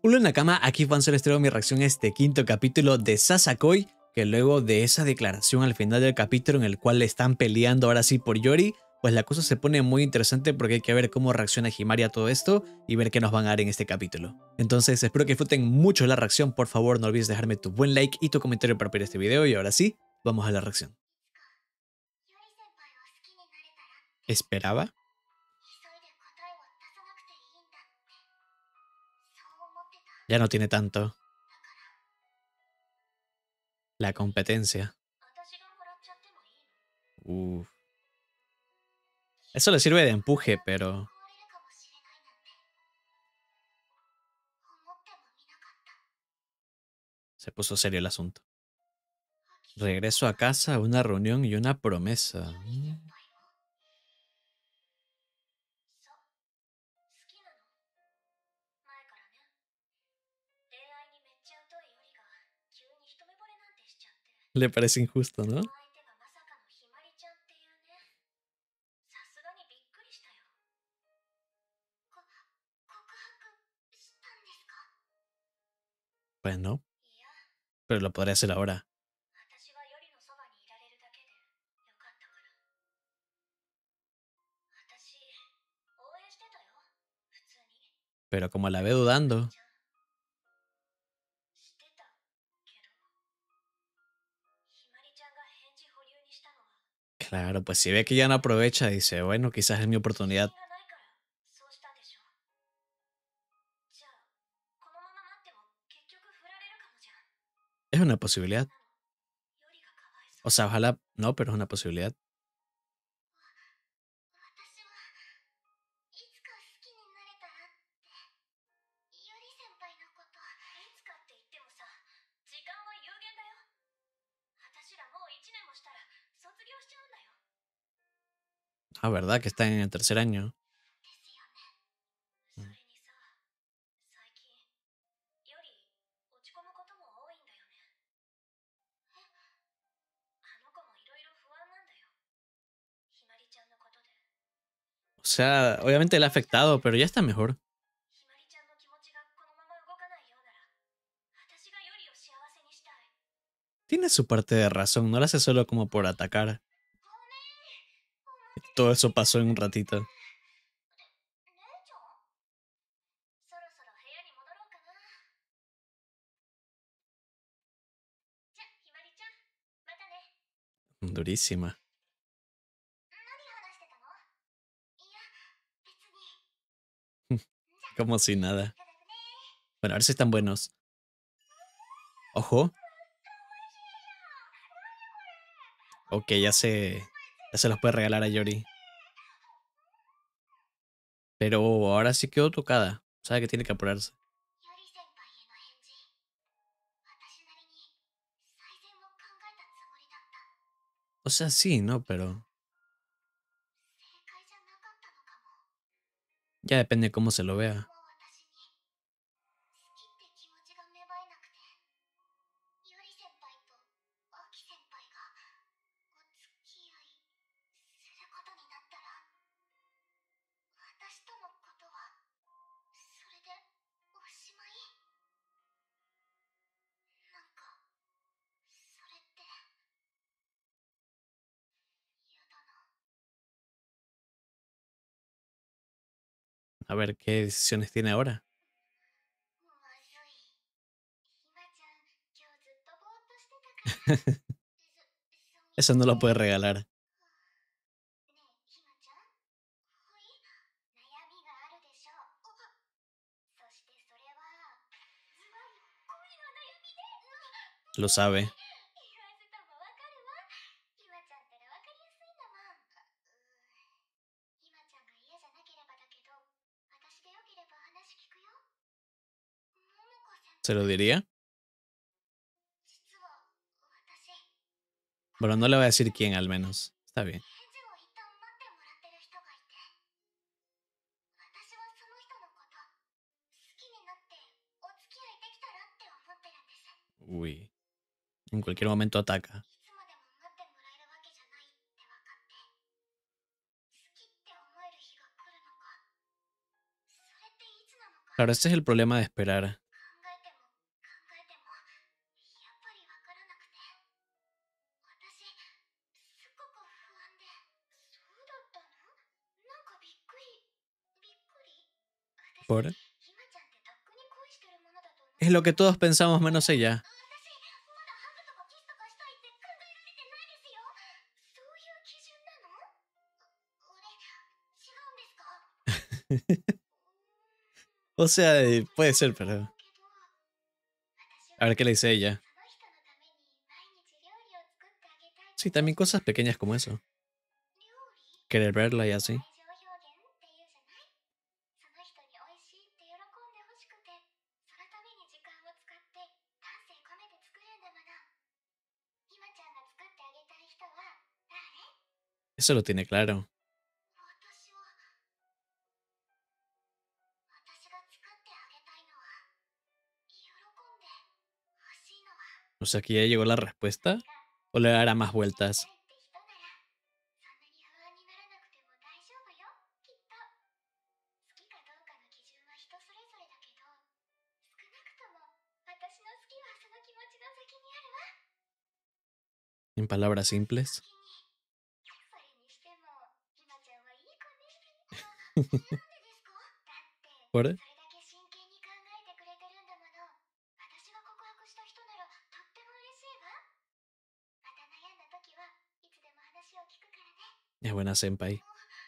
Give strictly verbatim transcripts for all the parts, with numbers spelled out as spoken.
Hola Nakama, aquí Juan Solo traigo mi reacción a este quinto capítulo de Sasakoi, que luego de esa declaración al final del capítulo en el cual están peleando ahora sí por Yori, pues la cosa se pone muy interesante porque hay que ver cómo reacciona Himari a todo esto y ver qué nos van a dar en este capítulo. Entonces espero que disfruten mucho la reacción, por favor no olvides dejarme tu buen like y tu comentario para ver este video y ahora sí, vamos a la reacción. ¿Esperaba? Ya no tiene tanto. La competencia. Uf. Eso le sirve de empuje, pero... Se puso serio el asunto. Regreso a casa, una reunión y una promesa. Le parece injusto, ¿no? Pues no, pero lo podría hacer ahora. Pero como la ve dudando. Claro, pues si ve que ya no aprovecha, dice, bueno, quizás es mi oportunidad. Es una posibilidad. O sea, ojalá no, pero es una posibilidad. Ah, ¿verdad? Que está en el tercer año. Mm. O sea, obviamente le ha afectado, pero ya está mejor. Tiene su parte de razón, no lo hace solo como por atacar. Todo eso pasó en un ratito. Durísima. Como si nada. Bueno, a ver si están buenos. Ojo. Ok, ya se, ya se los puede regalar a Yori. Pero ahora sí quedó tocada. Sabe que tiene que apurarse. O sea, sí, ¿no? Pero... ya depende de cómo se lo vea. A ver qué decisiones tiene ahora. Eso no lo puede regalar. Lo sabe. ¿Se lo diría? Bueno, no le voy a decir quién al menos. Está bien. Uy. En cualquier momento ataca. Claro, este es el problema de esperar. Por... Es lo que todos pensamos menos ella. O sea, eh, puede ser, pero... A ver qué le dice ella. Sí, también cosas pequeñas como eso. Querer verla y así. Eso lo tiene claro. O sea, que ya llegó la respuesta. ¿O le dará más vueltas? En palabras simples. ¿Por? Es buena senpai.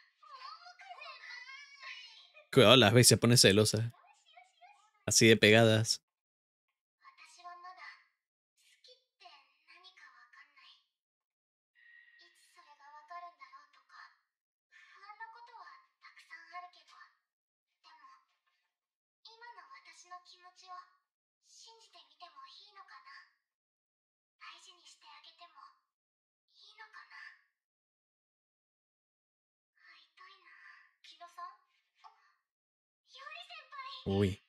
Cuidado, las veces se pone celosa. Así de pegadas. Uy.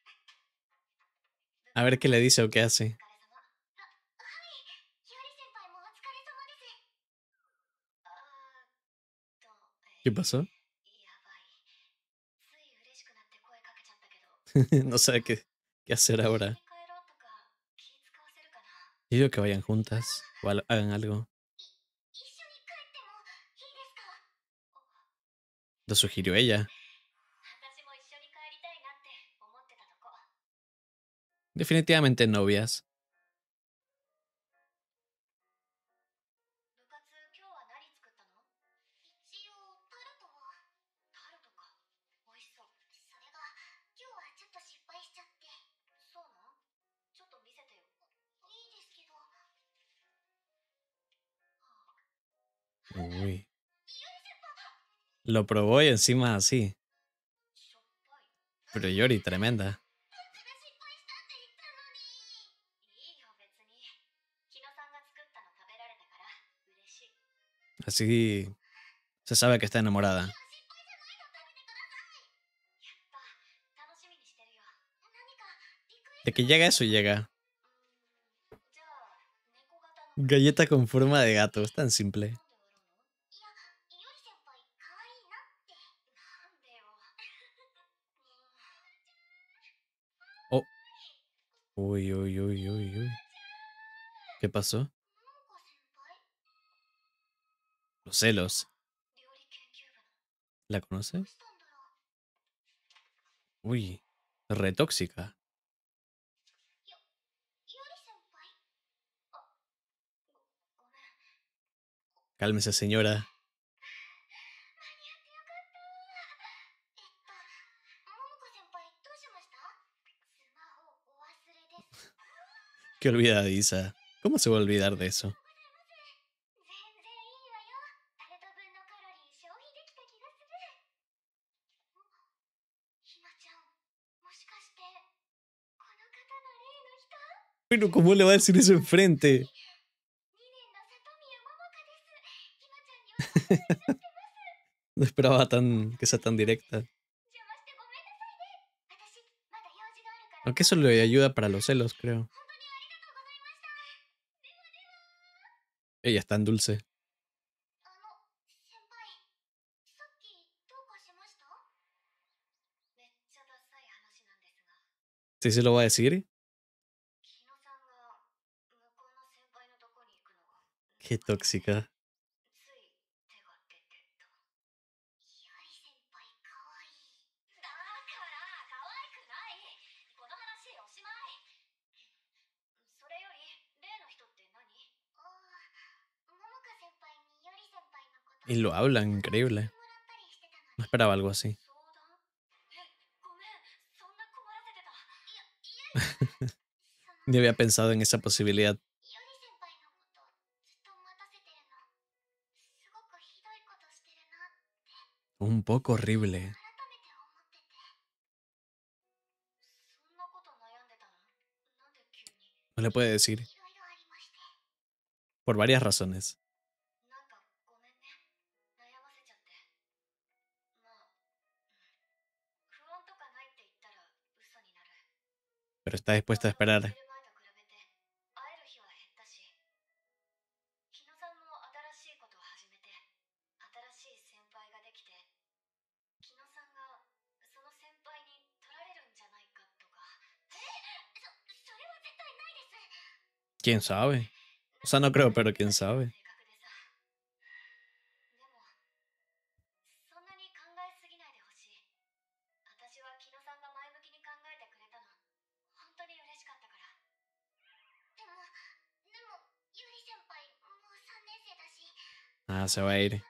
A ver qué le dice o qué hace. ¿Qué pasó? No sabe qué, qué hacer ahora. Yo digo que vayan juntas. O al- hagan algo. Lo sugirió ella. Definitivamente novias. Uy. Lo probó y encima así. Pero Yori, tremenda. Así se sabe que está enamorada. De que llega eso, llega. Galleta con forma de gato, es tan simple. Oh. Uy, uy, uy, uy, uy. ¿Qué pasó? Los celos. ¿La conoce? Uy, re tóxica. Cálmese, señora. Qué olvidadiza. ¿Cómo se va a olvidar de eso? Pero ¿cómo le va a decir eso enfrente? No esperaba tan que sea tan directa. Aunque eso le ayuda para los celos, creo. Ella es tan dulce. ¿Sí se lo va a decir? Qué tóxica. Y lo hablan, increíble. No esperaba algo así. Ni había pensado en esa posibilidad. Un poco horrible. No le puede decir. Por varias razones. Pero está dispuesta a esperar. ¿Quién sabe? O sea, no creo, pero quién sabe. Ah, se va a ir.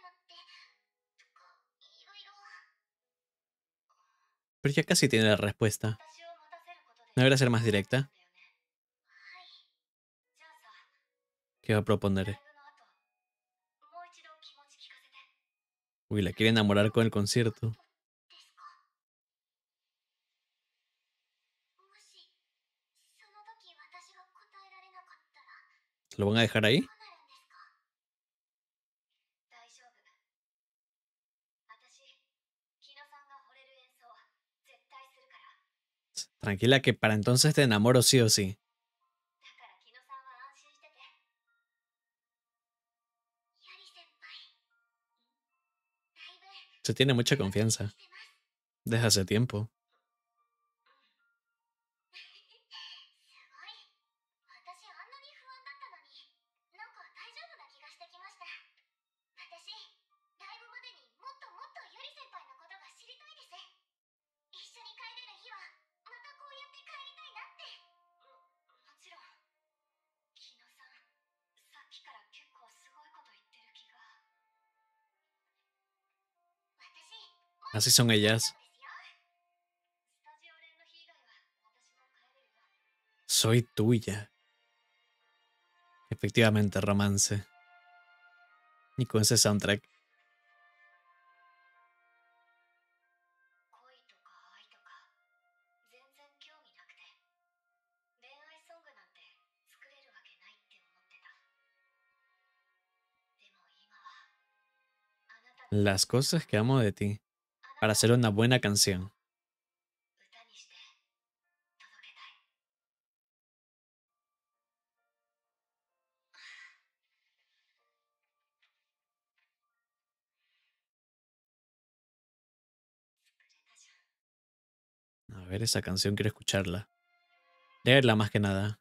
Pero ya casi tiene la respuesta. ¿No debería ser más directa? ¿Qué va a proponer? Uy, la quiere enamorar con el concierto. ¿Lo van a dejar ahí? Tranquila que para entonces te enamoro sí o sí. Se tiene mucha confianza. Desde hace tiempo. Así son ellas. Soy tuya. Efectivamente, romance. Y con ese soundtrack. Las cosas que amo de ti. Para hacer una buena canción. A ver, esa canción quiero escucharla. Leerla más que nada.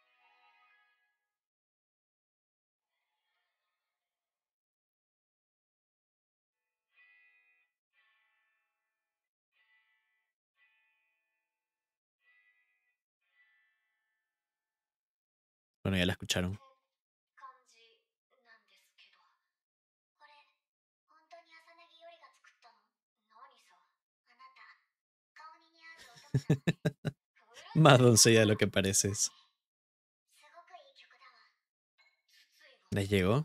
Bueno, ya la escucharon. Más doncella de lo que pareces. ¿Les llegó?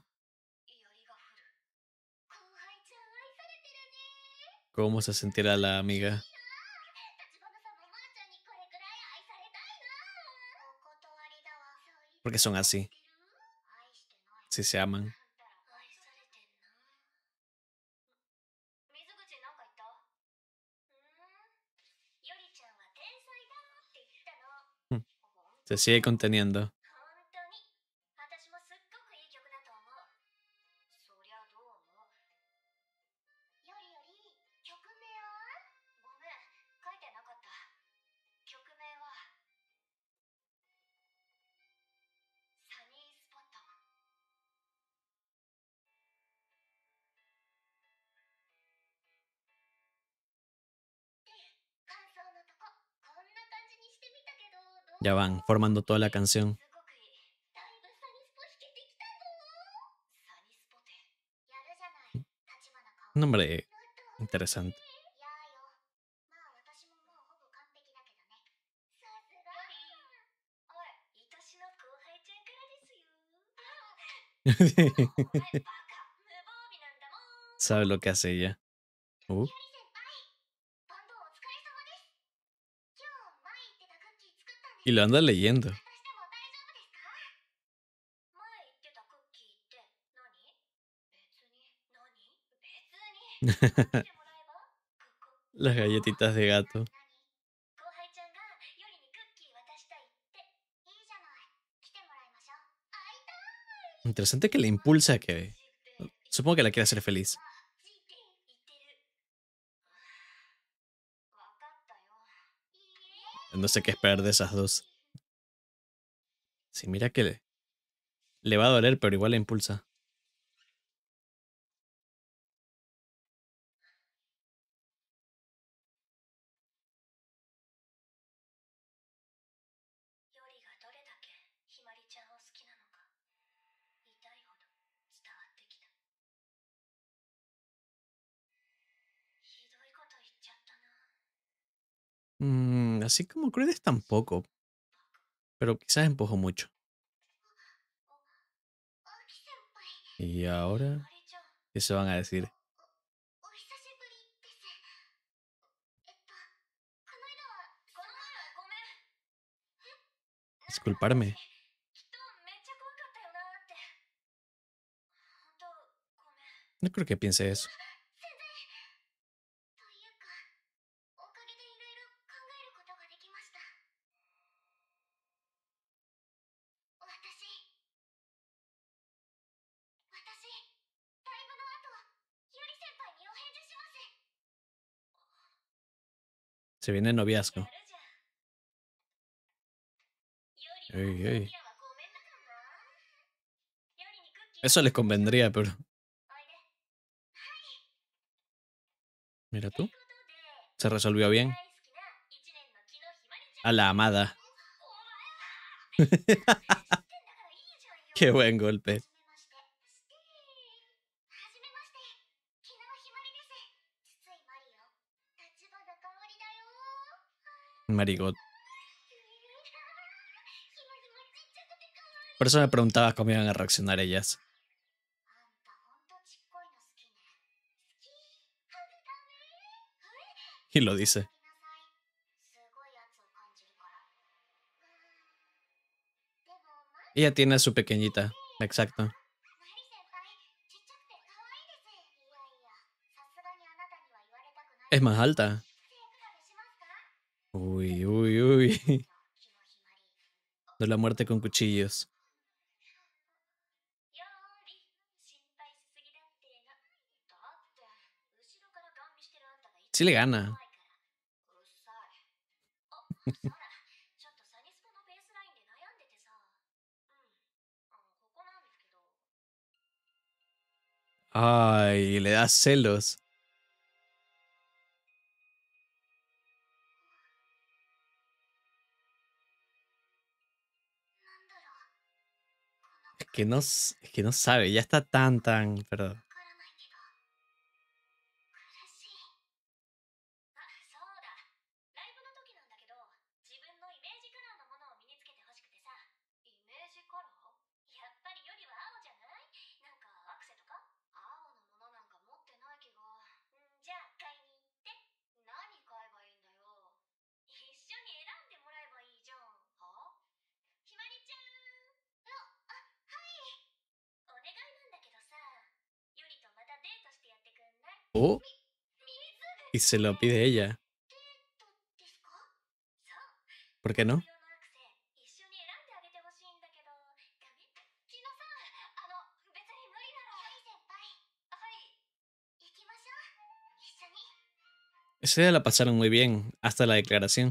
¿Cómo se sentirá la amiga? Porque son así. Si se aman. Hmm, Se sigue conteniendo. Ya van formando toda la canción. Un nombre interesante. Sabe lo que hace ella. Uh, y lo anda leyendo. Las galletitas de gato. Interesante que le impulsa a que... Supongo que la quiere hacer feliz. No sé qué esperar de esas dos. Sí, mira que le, le va a doler, pero igual la impulsa. Mm, así como crueles tampoco, pero quizás empujó mucho. Y ahora, ¿qué se van a decir? Disculparme. No creo que piense eso. Se viene el noviazgo. Ey, ey. Eso les convendría, pero... Mira tú. Se resolvió bien. A la amada. Qué buen golpe. Marigot. Por eso me preguntaba cómo iban a reaccionar ellas. Y lo dice. Ella tiene a su pequeñita. Exacto. Es más alta. Uy, uy, uy. De la muerte con cuchillos. Sí le gana. Ay, le da celos. Es que no, s- es que no sabe, ya está tan, tan, pero... Oh, y se lo pide ella. ¿Por qué no? Ese día la pasaron muy bien, hasta la declaración.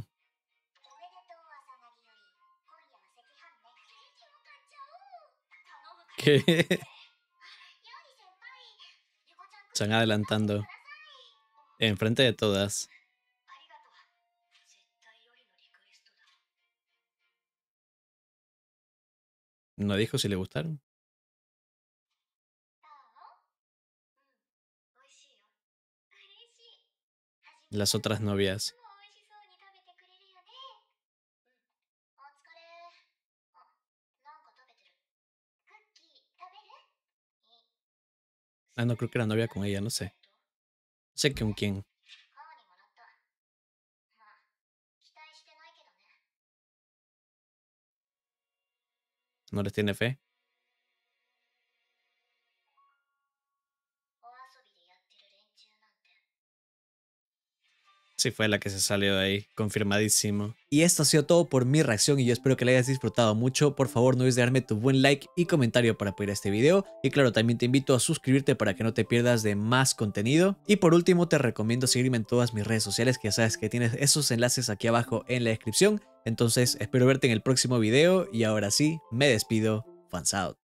Que están adelantando. Enfrente de todas. No dijo si le gustaron. Las otras novias. Ah, no, creo que era novia con ella, no sé. Sé con quién. ¿No les tiene fe? Sí, fue la que se salió de ahí, confirmadísimo. Y esto ha sido todo por mi reacción y yo espero que la hayas disfrutado mucho. Por favor, no olvides dejarme tu buen like y comentario para apoyar este video. Y claro, también te invito a suscribirte para que no te pierdas de más contenido. Y por último, te recomiendo seguirme en todas mis redes sociales, que ya sabes que tienes esos enlaces aquí abajo en la descripción. Entonces, espero verte en el próximo video y ahora sí, me despido. Fans out.